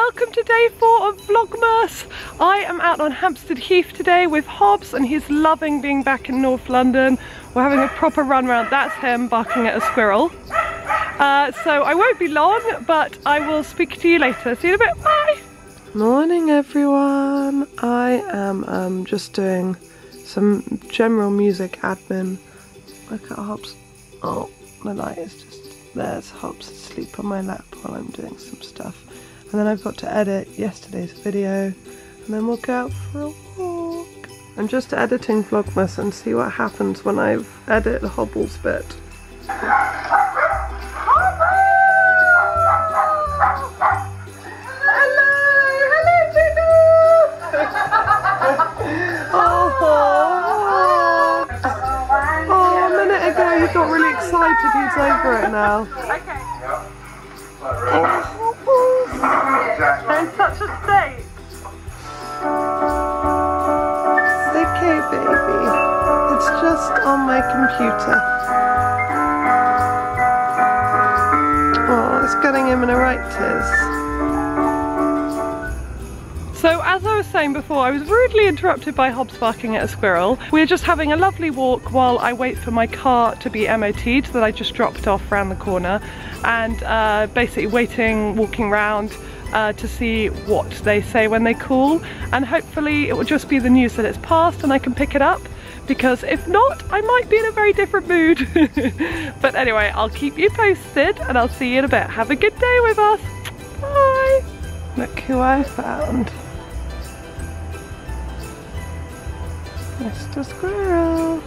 welcome to day 4 of Vlogmas. I am out on Hampstead Heath today with Hobbes and he's loving being back in North London. We're having a proper run round. That's him barking at a squirrel. So I won't be long, but I will speak to you later. See you in a bit, bye! Morning everyone. I am just doing some general music admin. Look at Hobbes. Oh, the light is just... There's Hobbes asleep on my lap while I'm doing some stuff. And then I've got to edit yesterday's video, and then we'll go out for a walk. I'm just editing Vlogmas and see what happens when I've edited the Hobbes bit. He got really excited, he's over it now. Okay. They're in such a state. It's okay, baby. It's just on my computer. Oh, it's getting him in a right tiz. So as I was saying before, I was rudely interrupted by Hobbes barking at a squirrel. We're just having a lovely walk while I wait for my car to be MOT'd that I just dropped off around the corner, and basically walking around to see what they say when they call, and hopefully it will just be the news that it's passed and I can pick it up, because if not, I might be in a very different mood. But anyway, I'll keep you posted and I'll see you in a bit. Have a good day with us. Bye! Look who I found. Mr. Squirrel.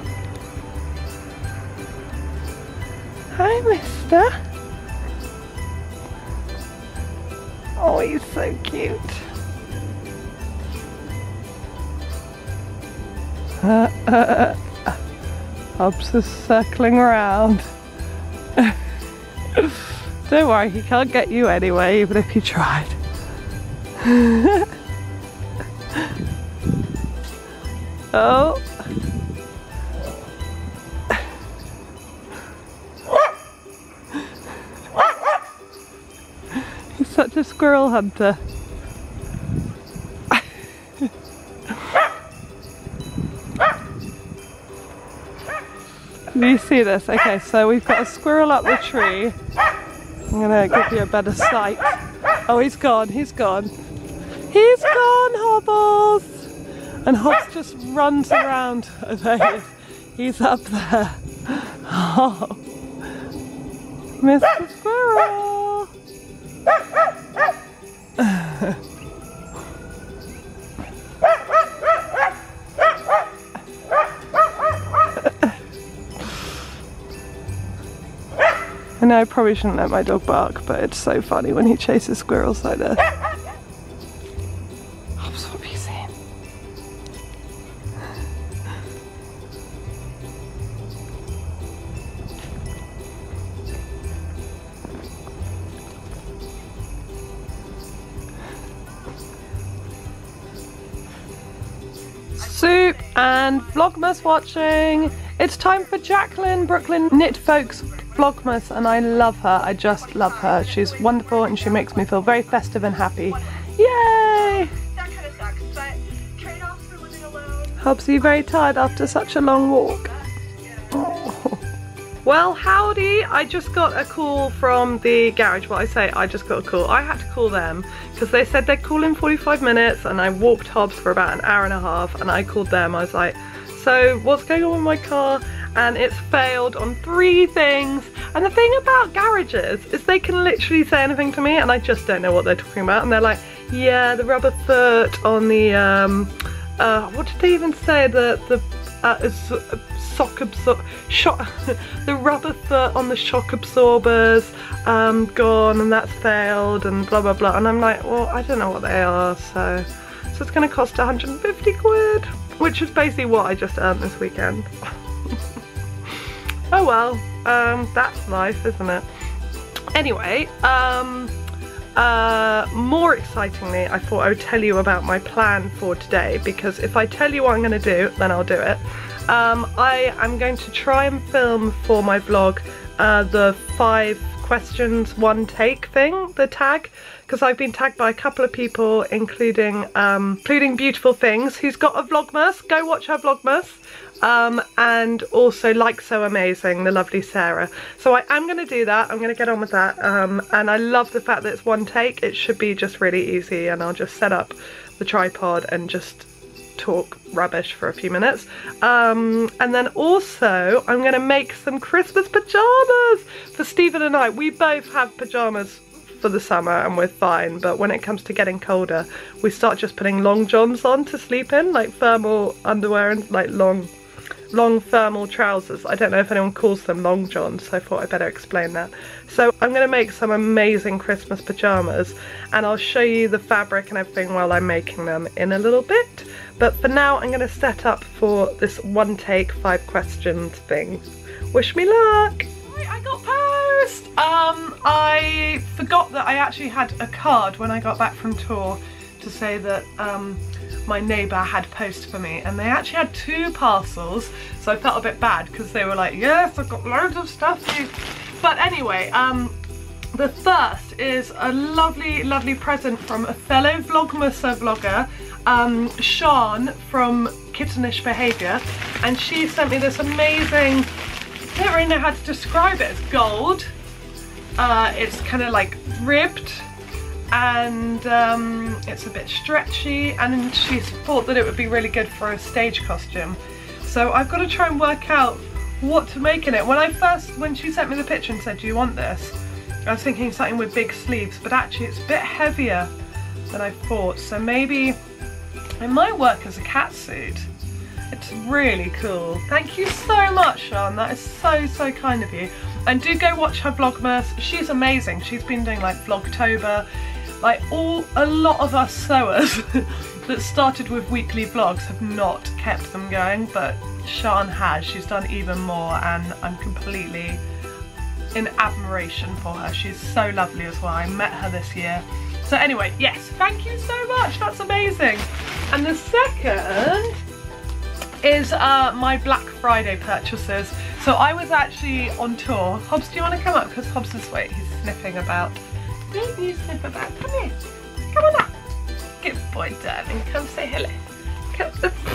Hi, mister. Oh, he's so cute. Hobbes is circling around. Don't worry, he can't get you anyway, even if he tried. Oh. He's such a squirrel hunter. Do you see this? Okay, so we've got a squirrel up the tree. I'm gonna give you a better sight. Oh, he's gone, he's gone. He's gone, Hobbles! And Hobbes just runs around. Oh, there he is. He's up there. Oh, Mr. Squirrel! I know I probably shouldn't let my dog bark, but it's so funny when he chases squirrels like this. Hobbes, what have you seen? Soup and Vlogmas watching. It's time for Jacqueline, Brooklyn Knit Folks Vlogmas, and I love her. I just love her. She's wonderful and she makes me feel very festive and happy. Yay! That kind of sucks, but trade-offs for living alone. Hobbes, are you very tired after such a long walk? Oh. Well, howdy. I just got a call from the garage. Well, I say I just got a call. I had to call them because they said they'd call in 45 minutes and I walked Hobbes for about an hour and a half, and I called them. I was like, so what's going on with my car? And it's failed on 3 things. And the thing about garages is they can literally say anything to me and I just don't know what they're talking about. And they're like, yeah, the rubber foot on the, what did they even say? The rubber foot on the shock absorbers, gone, and that's failed, and blah, blah, blah. And I'm like, well, I don't know what they are, so it's gonna cost 150 quid, which is basically what I just earned this weekend. Oh well, that's life, isn't it? Anyway, more excitingly, I thought I would tell you about my plan for today, because if I tell you what I'm going to do, then I'll do it. I am going to try and film for my vlog the 5 questions, one take thing, the tag, because I've been tagged by a couple of people, including Beautiful Things, who's got a Vlogmas. Go watch her Vlogmas. And also Like So Amazing, the lovely Sarah. So I am going to do that. I'm going to get on with that. And I love the fact that it's one take. It should be just really easy, and I'll just set up the tripod and just talk rubbish for a few minutes. And then also I'm going to make some Christmas pajamas for Stephen and I. We both have pajamas for the summer and we're fine, but when it comes to getting colder, we start just putting long johns on to sleep in, like thermal underwear and like long thermal trousers. I don't know if anyone calls them long johns, so I thought I'd better explain that. So I'm going to make some amazing Christmas pajamas, and I'll show you the fabric and everything while I'm making them in a little bit. But for now, I'm going to set up for this one take 5 questions thing. Wish me luck! Right, I got post! I forgot that I actually had a card when I got back from tour to say that my neighbour had post for me, and they actually had 2 parcels, so I felt a bit bad because they were like, yes, I've got loads of stuff for you. But anyway, the first is a lovely present from a fellow Vlogmas vlogger, Sean from Kittenish Behaviour, and she sent me this amazing, I don't really know how to describe it, it's gold, it's kind of like ribbed, and it's a bit stretchy, and she thought that it would be really good for a stage costume. So I've got to try and work out what to make in it. When she sent me the picture and said, do you want this? I was thinking something with big sleeves, but actually it's a bit heavier than I thought, so maybe it might work as a cat suit. It's really cool. Thank you so much, Sean. That is so kind of you. And do go watch her Vlogmas. She's amazing. She's been doing like Vlogtober. Like a lot of us sewers that started with weekly vlogs have not kept them going, but Sean has. She's done even more, and I'm completely in admiration for her. She's so lovely as well. I met her this year. So anyway, yes, thank you so much. That's amazing. And the second is my Black Friday purchases. So I was actually on tour. Hobbes, do you want to come up? Because Hobbes is, wait, he's sniffing about. Don't you sniff about? Come here. Come on up. Good boy, darling. Come say hello. Come.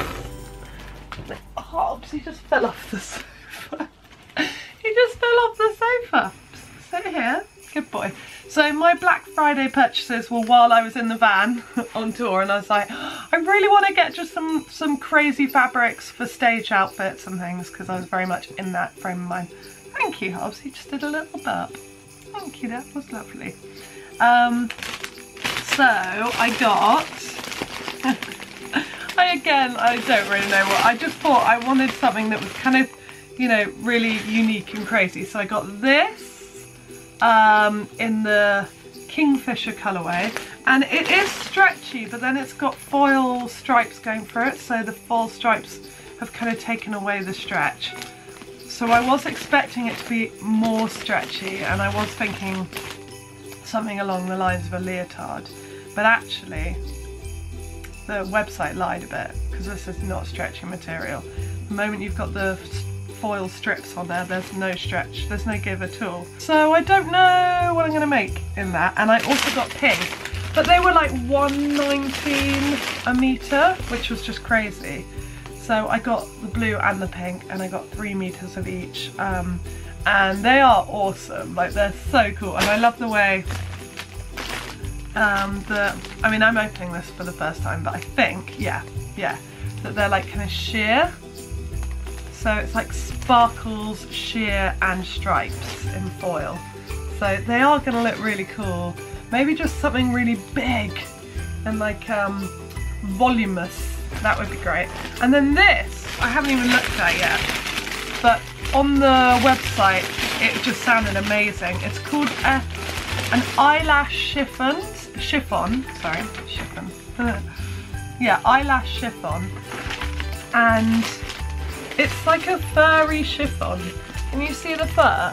Hobbes, he just fell off the sofa. He just fell off the sofa. Sit here. Good boy. So my Black Friday purchases were while I was in the van on tour, and I was like, I really want to get just some crazy fabrics for stage outfits and things, because I was very much in that frame of mind. Thank you, Hobbes. He just did a little burp. Thank you, that was lovely. So I got, I don't really know what, I just thought I wanted something that was kind of, you know, really unique and crazy. So I got this in the Kingfisher colourway, and it is stretchy, but then it's got foil stripes going through it, so the foil stripes have kind of taken away the stretch. So I was expecting it to be more stretchy, and I was thinking something along the lines of a leotard, but actually the website lied a bit, because this is not stretchy material. The moment you've got the foil strips on there, there's no stretch, there's no give at all. So I don't know what I'm going to make in that. And I also got pink, but they were like $1.19 a metre, which was just crazy. So I got the blue and the pink, and I got 3 meters of each, and they are awesome. Like, they're so cool, and I love the way I mean, I'm opening this for the first time, but I think, yeah, that they're like kind of sheer. So it's like sparkles, sheer and stripes in foil. So they are going to look really cool. Maybe just something really big and like voluminous. That would be great. And then this, I haven't even looked at yet, but on the website it just sounded amazing. It's called an eyelash chiffon. Yeah, eyelash chiffon. And it's like a furry chiffon. Can you see the fur?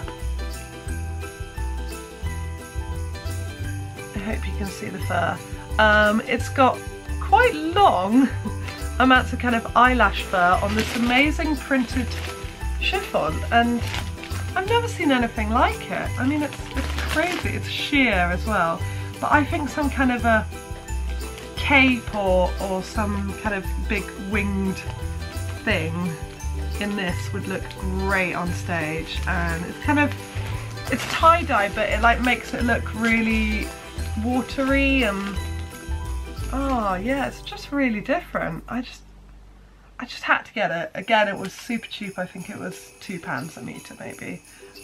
I hope you can see the fur. It's got quite long amounts of kind of eyelash fur on this amazing printed chiffon, and I've never seen anything like it. I mean, it's crazy. It's sheer as well. But I think some kind of a cape or some kind of big winged thing in this would look great on stage. And it's kind of, it's tie-dye, but it like makes it look really watery and oh yeah, it's just really different. I just had to get it. Again, it was super cheap. I think it was £2 a metre maybe.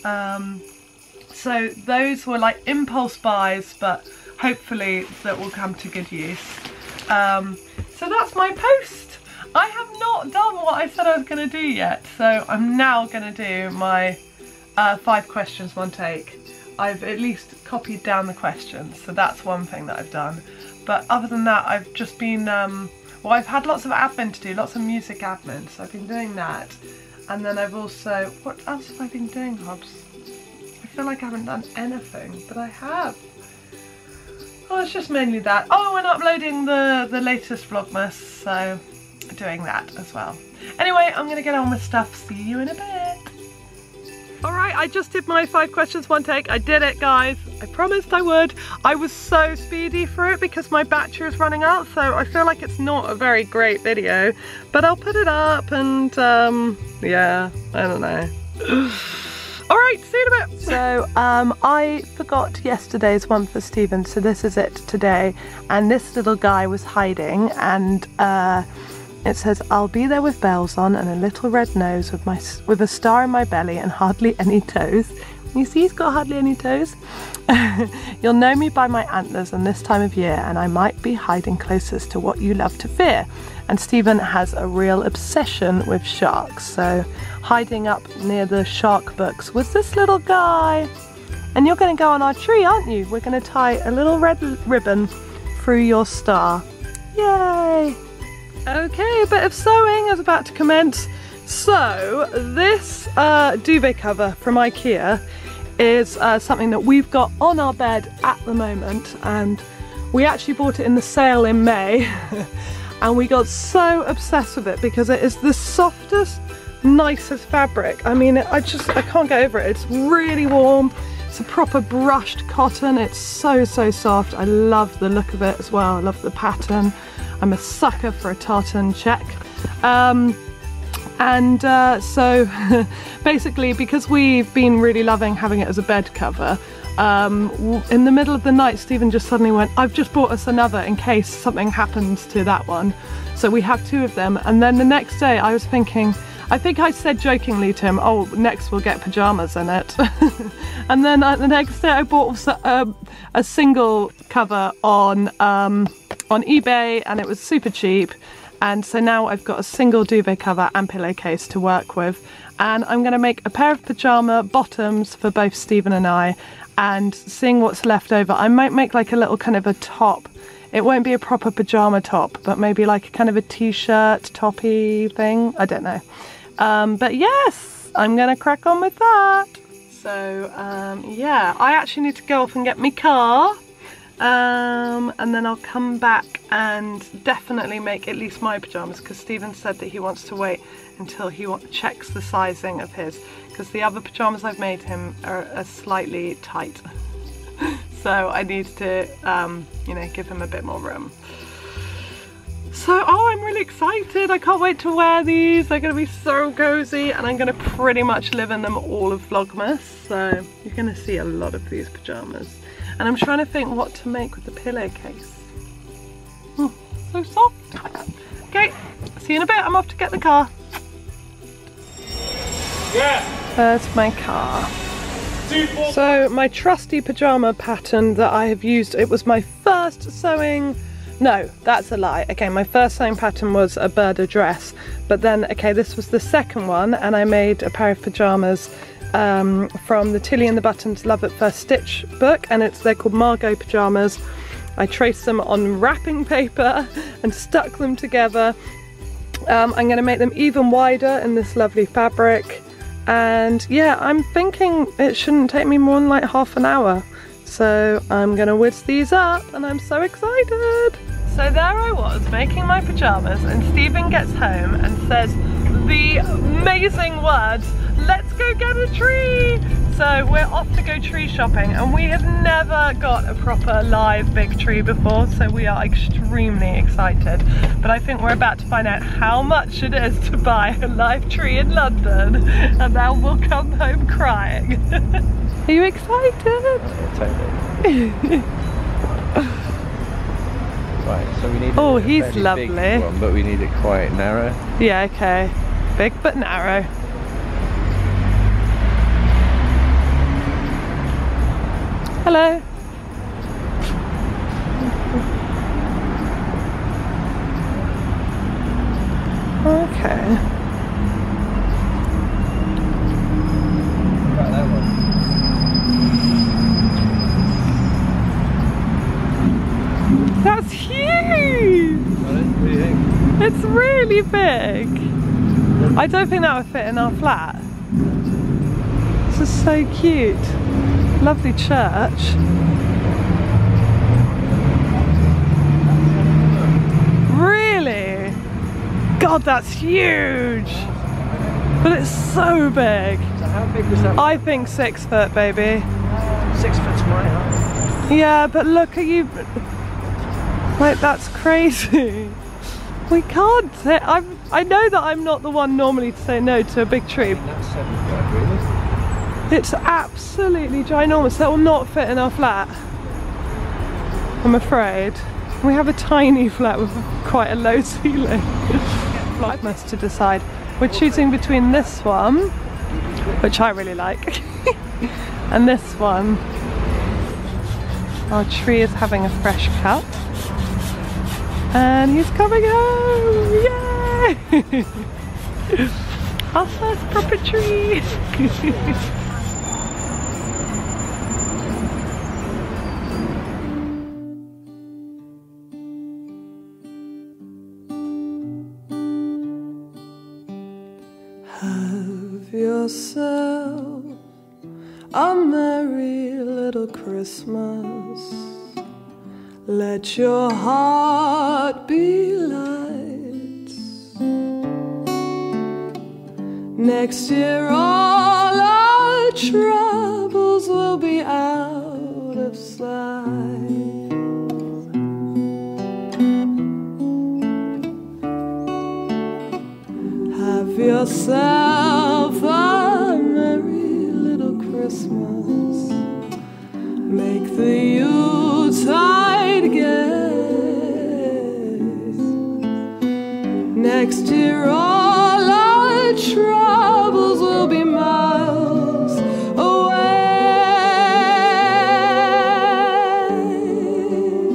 So those were like impulse buys, but hopefully that will come to good use. So that's my post. I have not done what I said I was going to do yet, so I'm now going to do my 5 questions, 1 take. I've at least copied down the questions, so that's one thing that I've done. But other than that, I've just been, well, I've had lots of admin to do, lots of music admin, so I've been doing that. And then I've also, what else have I been doing, Hobbs? I feel like I haven't done anything, but I have. Oh, it's just mainly that. Oh, and uploading the latest Vlogmas, so doing that as well. Anyway, I'm gonna get on with stuff. See you in a bit. Alright, I just did my 5 questions, 1 take. I did it, guys. I promised I would. I was so speedy for it because my battery is running out, so I feel like it's not a very great video, but I'll put it up and yeah, I don't know. Alright, see you in a bit. So I forgot yesterday's one for Stephen, so this is it today. And this little guy was hiding, and it says, "I'll be there with bells on and a little red nose with a star in my belly and hardly any toes." You see he's got hardly any toes. "You'll know me by my antlers and this time of year, and I might be hiding closest to what you love to fear." And Stephen has a real obsession with sharks, so hiding up near the shark books was this little guy. And you're going to go on our tree, aren't you? We're going to tie a little red ribbon through your star. Yay! Okay, a bit of sewing is about to commence. So this duvet cover from IKEA is something that we've got on our bed at the moment, and we actually bought it in the sale in May. And we got so obsessed with it because it is the softest, nicest fabric. I mean, I can't get over it. It's really warm. It's a proper brushed cotton. It's so, so soft. I love the look of it as well. I love the pattern. I'm a sucker for a tartan check. So basically, because we've been really loving having it as a bed cover, in the middle of the night, Stephen just suddenly went, "I've just bought us another in case something happens to that one." So we have 2 of them. And then the next day I was thinking, I think I said jokingly to him, "Oh, next we'll get pajamas in it." And then the next day I bought a single cover on eBay, and it was super cheap. And so now I've got a single duvet cover and pillowcase to work with. And I'm going to make a pair of pajama bottoms for both Stephen and I. And seeing what's left over, I might make like a little kind of a top. It won't be a proper pajama top, but maybe like a kind of a t-shirt toppy thing. I don't know. But yes, I'm going to crack on with that. So yeah, I actually need to go off and get my car. And then I'll come back and definitely make at least my pyjamas, because Stephen said that he wants to wait until he checks the sizing of his, because the other pyjamas I've made him are slightly tight. So I need to, you know, give him a bit more room. So, oh, I'm really excited. I can't wait to wear these. They're going to be so cozy, and I'm going to pretty much live in them all of Vlogmas. So you're going to see a lot of these pyjamas. And I'm trying to think what to make with the pillowcase. Oh, so soft. Okay, see you in a bit. I'm off to get the car. Yeah. There's my car. So my trusty pyjama pattern that I have used, it was my first sewing. No, that's a lie. Okay, my first sewing pattern was a Berda dress, but then, okay, this was the second one, and I made a pair of pyjamas from the Tilly and the Buttons Love at First Stitch book, and they're called Margot pyjamas. I traced them on wrapping paper and stuck them together. I'm going to make them even wider in this lovely fabric, and yeah, I'm thinking it shouldn't take me more than like half an hour. So I'm going to whiz these up, and I'm so excited. So there I was making my pyjamas, and Stephen gets home and says the amazing words, "Let's go get a tree." So we're off to go tree shopping, and we have never got a proper live big tree before, so we are extremely excited. But I think we're about to find out how much it is to buy a live tree in London, and then we'll come home crying. Are you excited? Totally. Right, so we need a he's fairly lovely. Big one, but we need it quite narrow. Yeah, okay. Big but narrow. Hello. Okay. Right, that one. That's huge! What do you think? It's really big. I don't think that would fit in our flat. This is so cute. Lovely church. Really? God, that's huge! But it's so big. So how big was that? I think 6 foot, baby. 6 foot's my height. Yeah, but look at you. Like, that's crazy. We can't say, I know that I'm not the one normally to say no to a big tree. That's 7 foot, really. It's absolutely ginormous. That will not fit in our flat, I'm afraid. We have a tiny flat with quite a low ceiling. Vlogmas to decide. We're choosing between this one, which I really like, and this one. Our tree is having a fresh cut. And he's coming home! Yay! Our first proper tree! Have yourself a merry little Christmas. Let your heart be light. Next year all our troubles will be out of sight. Have yourself a merry little Christmas. Make the Yuletide gay. Next year all our troubles will be miles away.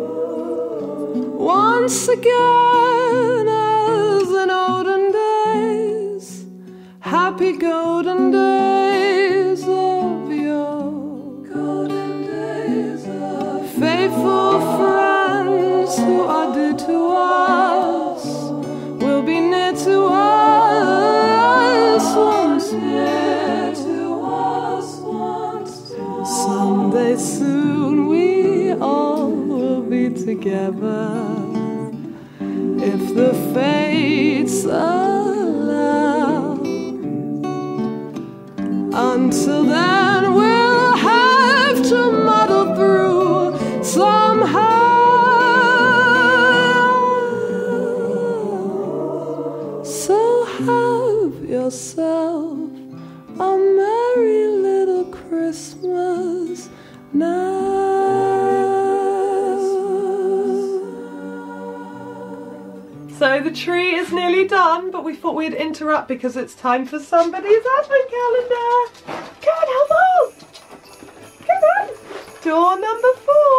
Once again as in olden days, happy golden days of yore. Golden days of faithful friends who are dear to us will be near to us once more. Someday soon we all will be together, if the fates allow. Until then we'll have to muddle through somehow. So have yourself a merry little Christmas now. So the tree is nearly done, but we thought we'd interrupt because it's time for somebody's advent calendar. Come on, Elmo! Come on! Door number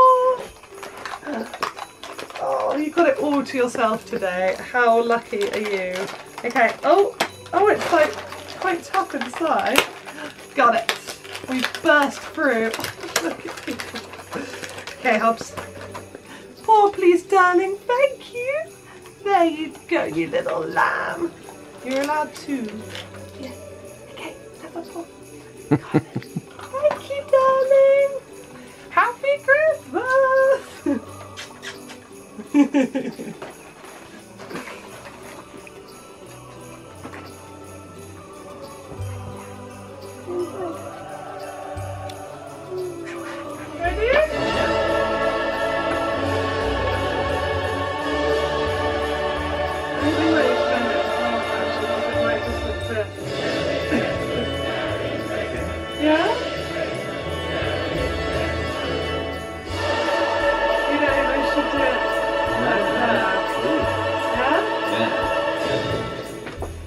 4. Oh, you got it all to yourself today. How lucky are you? Okay, oh, it's like quite tough inside. Got it. We burst through. Look at you. Okay, Hobbes. Pour, please, darling. Thank you. There you go, you little lamb. You're allowed 2. Yeah. Okay, number 4. Thank you, darling. Happy Christmas.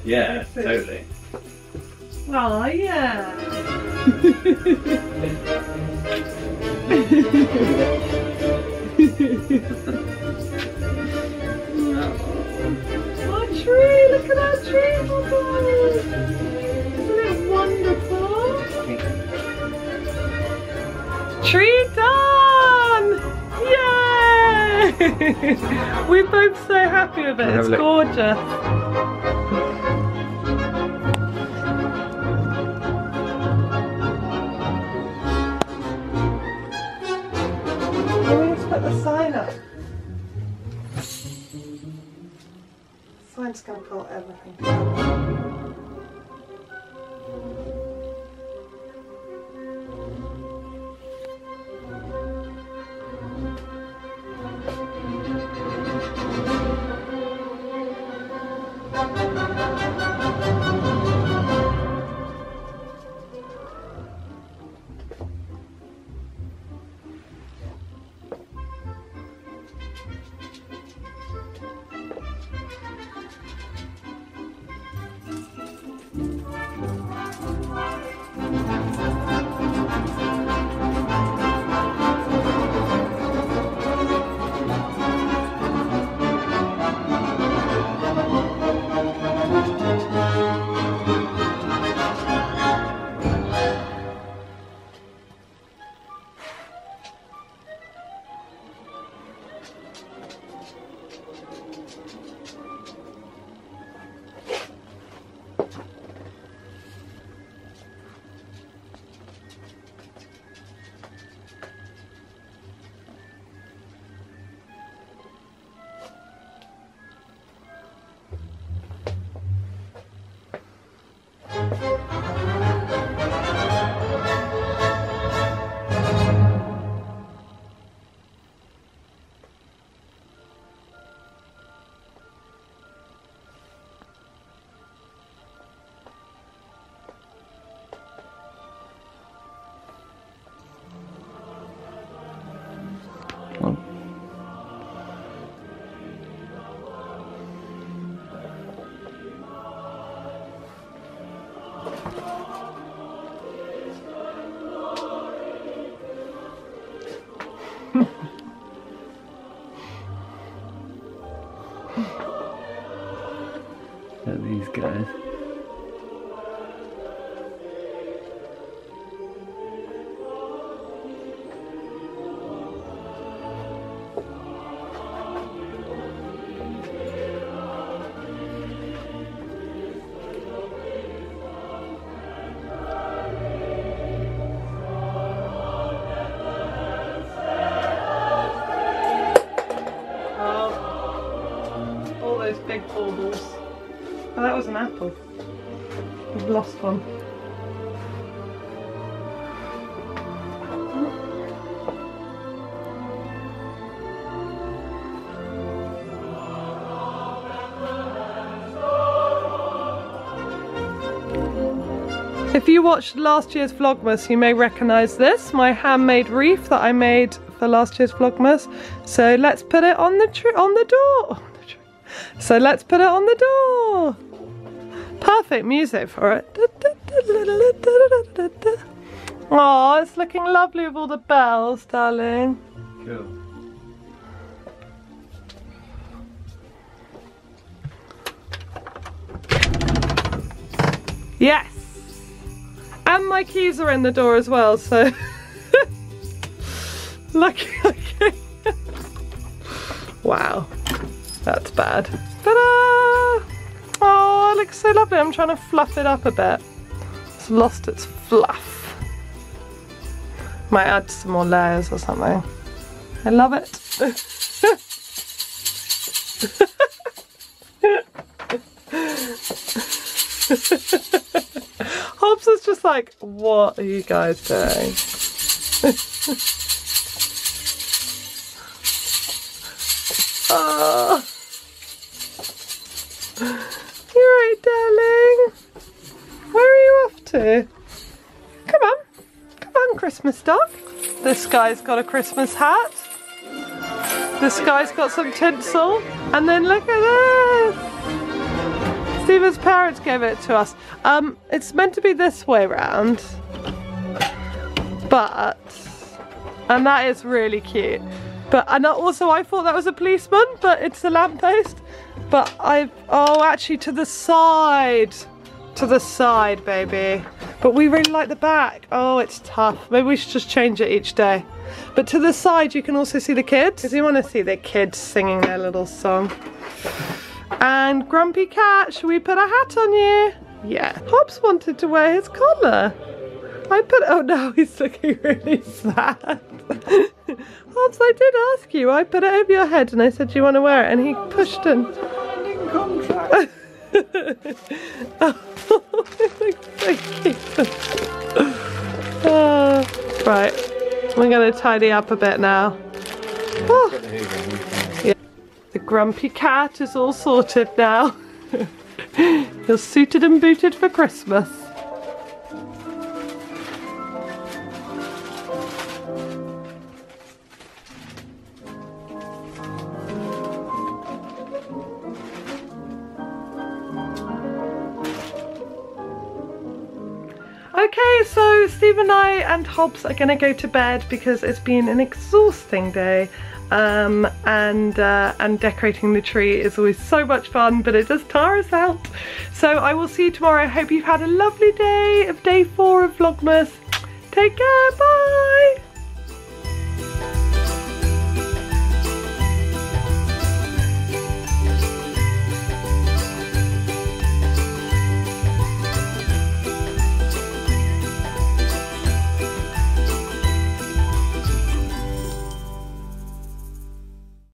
Yeah, totally. Oh yeah. Oh, tree! Look at that tree, Hobbes! Isn't it wonderful? Tree done! Yay! We're both so happy with it. It's gorgeous. We need to put the sign up. Sign's gonna pull everything down. At these guys. All those big baubles. Oh, that was an apple. We've lost one. If you watched last year's Vlogmas, you may recognise this, my handmade wreath that I made for last year's Vlogmas. So let's put it on the door. So let's put it on the door. Perfect music for it. Oh, it's looking lovely with all the bells, darling. Cool. Yes. And my keys are in the door as well, so lucky. Wow, that's bad. Ta-da! Oh, it looks so lovely. I'm trying to fluff it up a bit. It's lost its fluff. Might add some more layers or something. I love it. Hobbes is just like, what are you guys doing? Oh. You're right, darling. Where are you off to? Come on, Christmas dog. This guy's got a Christmas hat. This guy's got some tinsel. And then look at this. Stephen's parents gave it to us. It's meant to be this way round, but, and that is really cute. But, and also I thought that was a policeman, but it's a lamppost. But oh, actually to the side. To the side, baby. But we really like the back. Oh, it's tough. Maybe we should just change it each day. But to the side, you can also see the kids. Because you want to see the kids singing their little song. And Grumpy Cat, should we put a hat on you? Yeah. Hobbes wanted to wear his collar. oh no, he's looking really sad. Hobbes, I did ask you. I put it over your head and I said, do you want to wear it? And he pushed in. Oh, it looks so cute. Right, we're going to tidy up a bit now. Oh. Yeah. The Grumpy Cat is all sorted now. You're suited and booted for Christmas. Okay, so Steve and I and Hobbes are gonna go to bed because it's been an exhausting day, and decorating the tree is always so much fun, but it does tire us out. So I will see you tomorrow. I hope you've had a lovely day of day 4 of Vlogmas. Take care, bye!